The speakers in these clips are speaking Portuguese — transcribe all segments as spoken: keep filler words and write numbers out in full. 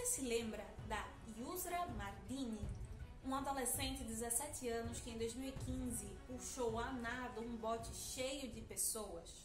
se lembra da Yusra Mardini, uma adolescente de dezessete anos que em dois mil e quinze puxou a nado um bote cheio de pessoas?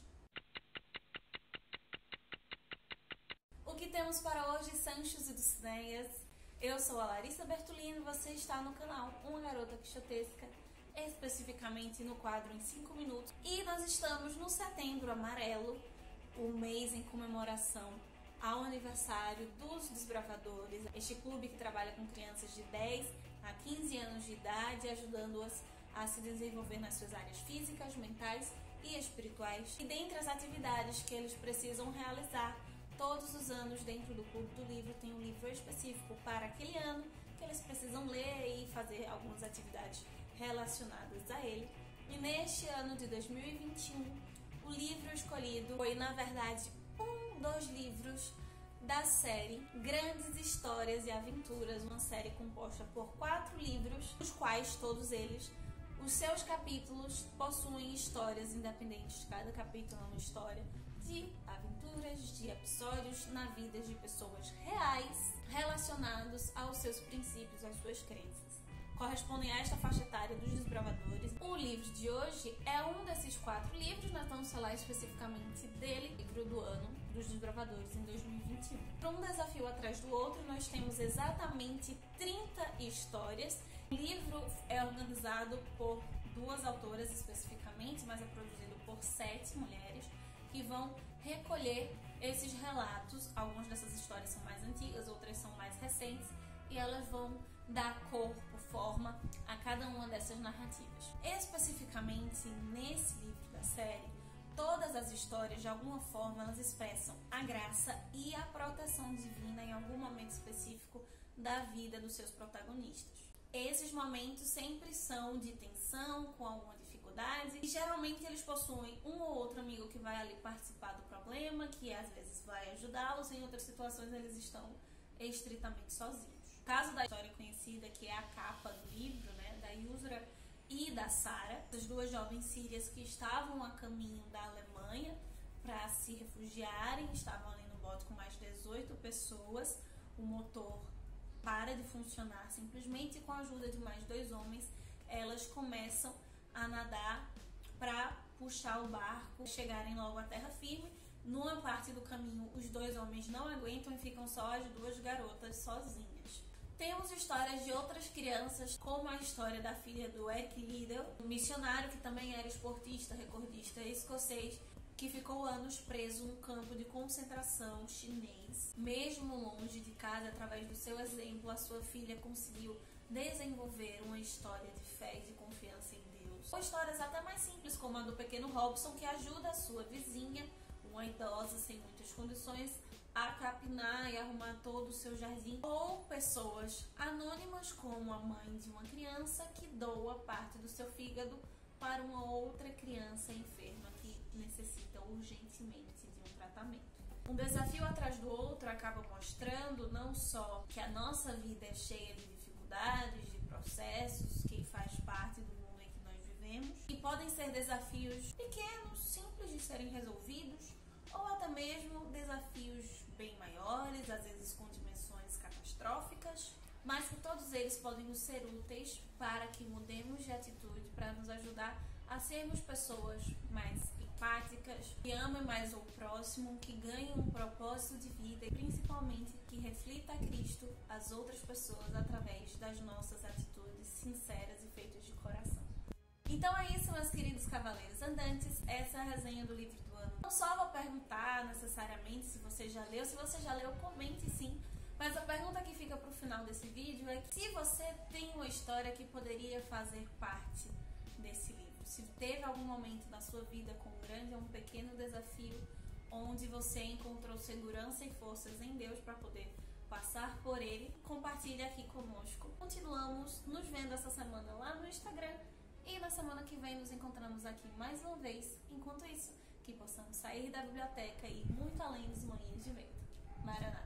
O que temos para hoje, Sanchos e Dulcineias? Eu sou a Larissa Bertolini e você está no canal Uma Garota Quixotesca, especificamente no quadro Em cinco minutos. E nós estamos no Setembro Amarelo, o mês em comemoração ao aniversário dos Desbravadores, este clube que trabalha com crianças de dez a quinze anos de idade, ajudando-as a se desenvolver nas suas áreas físicas, mentais e espirituais. E dentre as atividades que eles precisam realizar todos os anos dentro do Clube do Livro, tem um livro específico para aquele ano que eles precisam ler e fazer algumas atividades relacionadas a ele. E neste ano de dois mil e vinte e um, o livro escolhido foi, na verdade, um dos livros da série Grandes Histórias e Aventuras, uma série composta por quatro livros, os quais todos eles, os seus capítulos possuem histórias independentes, cada capítulo é uma história de aventuras, de episódios na vida de pessoas reais relacionados aos seus princípios, às suas crenças. Correspondem a esta faixa etária dos Desbravadores. O livro de hoje é um desses quatro livros, nós vamos falar especificamente dele, livro do ano dos Desbravadores em dois mil e vinte e um. Para um desafio atrás do outro, nós temos exatamente trinta histórias. O livro é organizado por duas autoras especificamente, mas é produzido por sete mulheres que vão recolher esses relatos. Algumas dessas histórias são mais antigas, outras são mais recentes, e elas vão dar corpo, forma a cada uma dessas narrativas. Especificamente nesse livro da série, todas as histórias, de alguma forma, elas expressam a graça e a proteção divina em algum momento específico da vida dos seus protagonistas. Esses momentos sempre são de tensão, com alguma dificuldade, e geralmente eles possuem um ou outro amigo que vai ali participar do problema, que às vezes vai ajudá-los, em outras situações eles estão estritamente sozinhos. O caso da história conhecida, que é a capa do livro, né, da Yusra e da Sara, as duas jovens sírias que estavam a caminho da Alemanha para se refugiarem, estavam ali no bote com mais de dezoito pessoas, o motor para de funcionar simplesmente, e com a ajuda de mais dois homens, elas começam a nadar para puxar o barco, chegarem logo à terra firme. Numa parte do caminho, os dois homens não aguentam e ficam só as duas garotas sozinhas. Temos histórias de outras crianças, como a história da filha do Eric Liddell, um missionário que também era esportista, recordista escocês, que ficou anos preso num campo de concentração chinês. Mesmo longe de casa, através do seu exemplo, a sua filha conseguiu desenvolver uma história de fé e de confiança em Deus. Ou histórias até mais simples, como a do pequeno Robson, que ajuda a sua vizinha, uma idosa sem muitas condições, a capinar e arrumar todo o seu jardim. Ou pessoas anônimas, como a mãe de uma criança que doa parte do seu fígado para uma outra criança enferma que necessita urgentemente de um tratamento. Um desafio atrás do outro acaba mostrando não só que a nossa vida é cheia de dificuldades, de processos, que faz parte do mundo em que nós vivemos, e podem ser desafios pequenos, simples de serem resolvidos, ou até mesmo desafios bem maiores, às vezes com dimensões catastróficas, mas que todos eles podem nos ser úteis para que mudemos de atitude, para nos ajudar a sermos pessoas mais empáticas, que amem mais o próximo, que ganhem um propósito de vida e principalmente que reflita a Cristo às outras pessoas através das nossas atitudes sinceras e feitas de coração. Então é isso, meus queridos cavaleiros andantes, essa é a resenha do livro do ano. Não só vou perguntar necessariamente se você já leu, se você já leu, comente sim, mas a pergunta que fica para o final desse vídeo é que se você tem uma história que poderia fazer parte desse livro, se teve algum momento na sua vida com um grande ou um pequeno desafio, onde você encontrou segurança e forças em Deus para poder passar por ele, compartilhe aqui conosco. Continuamos nos vendo essa semana lá no Instagram, e na semana que vem nos encontramos aqui mais uma vez. Enquanto isso, que possamos sair da biblioteca e ir muito além dos moinhos de vento. Maranata!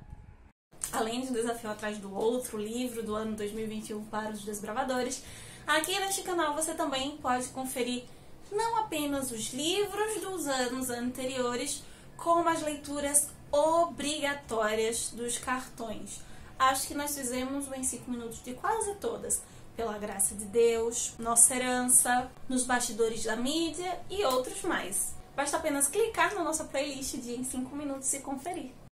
Além de um desafio atrás do outro, livro do ano dois mil e vinte e um para os Desbravadores, aqui neste canal você também pode conferir não apenas os livros dos anos anteriores, como as leituras obrigatórias dos cartões. Acho que nós fizemos o Em cinco Minutos de quase todas. Pela graça de Deus, Nossa Herança, Nos Bastidores da Mídia e outros mais. Basta apenas clicar na nossa playlist de Em cinco Minutos e conferir.